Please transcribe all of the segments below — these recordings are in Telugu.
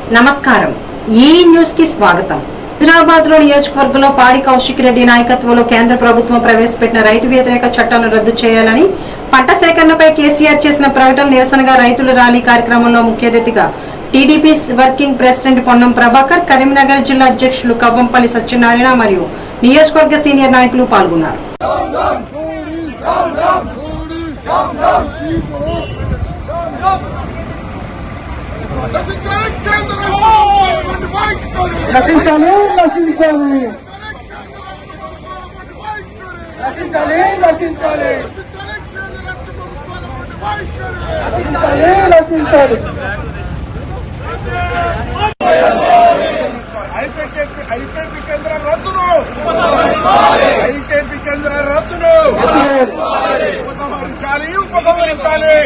నమస్కారం ఈ న్యూస్ కి స్వాగతం। హైదరాబాద్ లో నియోజకవర్గంలో పాడి కౌశిక్ రెడ్డి నాయకత్వంలో కేంద్ర ప్రభుత్వం ప్రవేశపెట్టిన రైతు వ్యతిరేక చట్టాలను రద్దు చేయాలని పంట సేకరణపై కేసీఆర్ చేసిన ప్రకటన నిరసనగా రైతుల ర్యాలీ కార్యక్రమంలో ముఖ్య అతిథిగా TDP working president Ponnam Prabhakar, Karimnagar జిల్లా అధ్యక్షులు కవ్వంపల్లి సత్యనారాయణ మరియు నియోజకవర్గ సీనియర్ నాయకులు పాల్గొన్నారు। ఐకేపీ కేంద్ర రద్దును ఉపసంహరించాలి।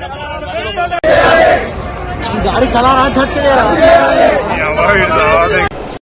गाड़ी चला रहा है, झटके